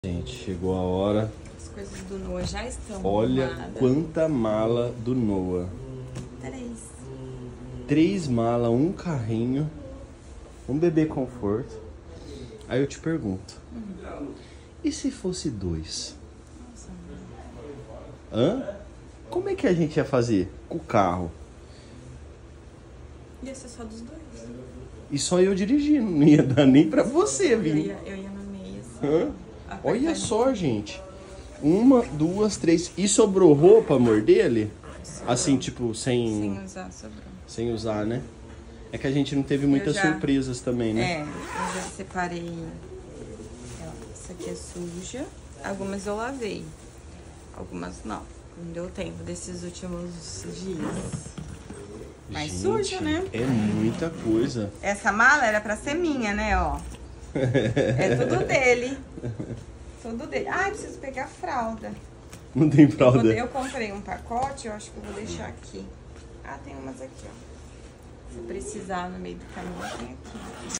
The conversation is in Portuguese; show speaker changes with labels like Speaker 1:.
Speaker 1: Gente, chegou a hora.
Speaker 2: As coisas do Noah já estão
Speaker 1: Olha
Speaker 2: arrumadas.
Speaker 1: quanta mala do Noah. 3 malas, um carrinho, um bebê conforto. Aí eu te pergunto, e se fosse 2? Hã? Como é que a gente ia fazer com o carro?
Speaker 2: Ia ser só dos dois.
Speaker 1: E só eu dirigindo, não ia dar nem pra você,
Speaker 2: Eu
Speaker 1: viu?
Speaker 2: ia na meia, assim.
Speaker 1: Hã? Olha
Speaker 2: apertadinho.
Speaker 1: só, gente. 1, 2, 3. E sobrou roupa, amor, dele? Assim, tipo,
Speaker 2: Sem usar, sobrou.
Speaker 1: sem usar, né? É que a gente não teve muitas surpresas também, né?
Speaker 2: É, eu já separei. Essa aqui é suja. Algumas eu lavei. Algumas não. Não deu tempo desses últimos dias. Mas
Speaker 1: Gente,
Speaker 2: suja, né?
Speaker 1: É muita coisa.
Speaker 2: Essa mala era pra ser minha, né, ó. É tudo dele. Tudo dele. Ah, eu preciso pegar a fralda.
Speaker 1: Não tem fralda.
Speaker 2: Eu comprei um pacote, eu acho que eu vou deixar aqui. Ah, tem umas aqui, ó. Se precisar no meio do caminho, tem aqui.